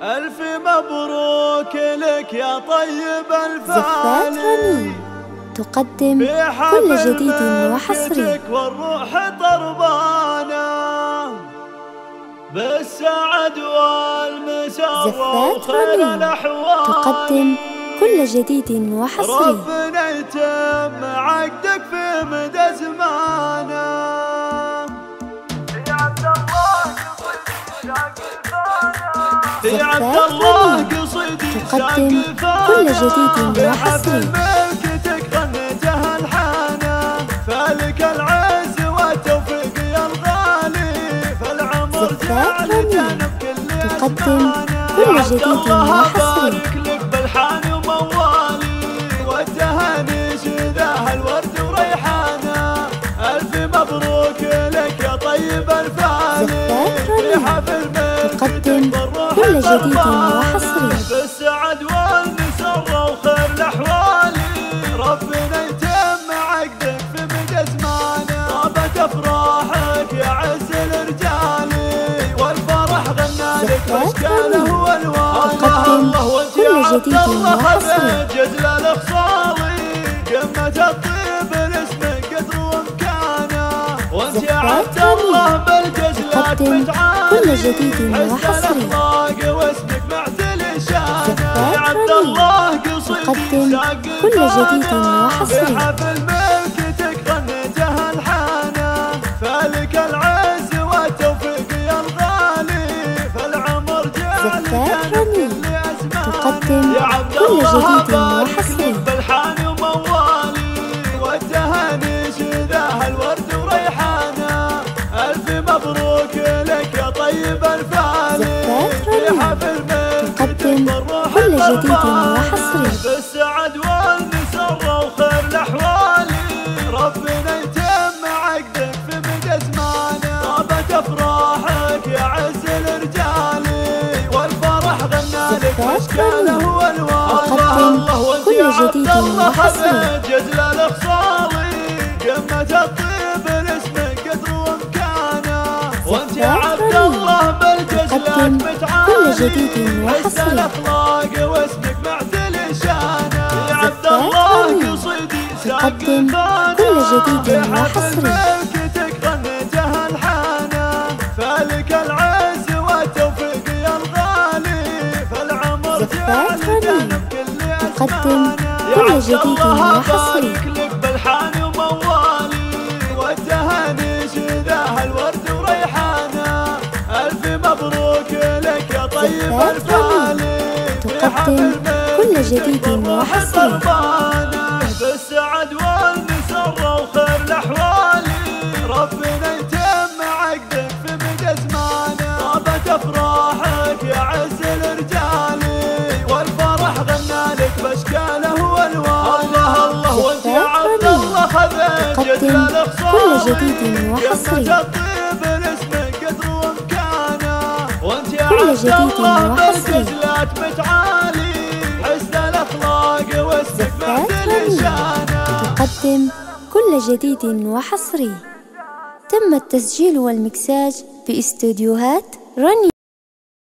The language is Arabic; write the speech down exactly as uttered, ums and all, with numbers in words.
ألف مبروك لك يا طيب زفات الفعالي، رنين تقدم كل جديد وحصري. والروح طربانة بالسعد والمسار زفات وخير رنين الأحوال، تقدم كل جديد وحصري. ربنا يتم عقدك في مدى زمانه. زفات رنين تقدم كل جديد وحصري. ملكتك غنيتها الحانة، فلك العز والتوفيق يا الغالي، فالعمر زفات رنين تقدم كل جديد وحصري. لك بالحان وموالي، والتهاني شذاها الورد وريحانة، ألف مبروك لك يا طيب الفعالي، في حفل تقدم كل جديد وحصري. بالسعد والمسرة وخير الأحوال، ربنا يتم عقدك في مدى زمانه، طابت أفراحك يا عز الرجال، والفرح غنى لك بأشكاله والوان. تقدم كل جديد وحصري. جزل الأخصالي قمة الطيب لاسمك قدر ومكانه، وانت يا عبد الله بالجزلات متعالي، كل جديد وحصري. واسمك معتلي شانه، يا عبد الله تقدم كل جديد وحصري. في حفل ملكتك غنيتها الحانة، فلك العز والتوفيق يا الغالي، فالعمر زفات رنين تقدم كل جديد وحصري. بالحان وموالي، والتهاني شذاها الورد وريحانة، ألف مبروك لك يا طيب الفعالي، في حفل تقدم كل جديد وحصري. بالسعد والمسرة وخير الأحوال، ربنا يتم عقدك في مدى زمانه، طابت أفراحك يا عز الرجال، والفرح غنى لك بأشكاله والوان. الله كل جديد وحصري. جزل الأخصالي قمة الطيب لاسمك قدر ومكانه، وانت يا عبد الله بالجزلات متعالي، كل جديد وحصري. الأخلاق واسمك معتلي شانه، يا عبد الله قصيدي تقدم كل جديد وحصري. ملكتك غنيتها الحانة، فلك العز والتوفيق يا الغالي، فالعمر زفات رنين تقدم كل جديد وحصري. لك بالحان وموالي، والتهاني شذاها الورد وريحانة، ألف مبروك لك يا طيب الفعالي، تقدم كل جديد وحصري. بالسعد والمسرة وخير الأحوال، ربنا يتم عقدك في مدى زمانه، طابت أفراحك يا عز الرجال، والفرح غنى لك بأشكاله والوان. الله الله وانت يا عبد الله خذيت جزل الأخصال، كل جديد وحصري. قمة الطيب لاسمك قدر ومكانه، وانت يا كل عبد جديد الله وحصري. بالجزلات متعالي، حسن الأخلاق واسمك معتلي شانه. تقدم كل جديد وحصري. تم التسجيل والمكساج في استوديوهات رنين.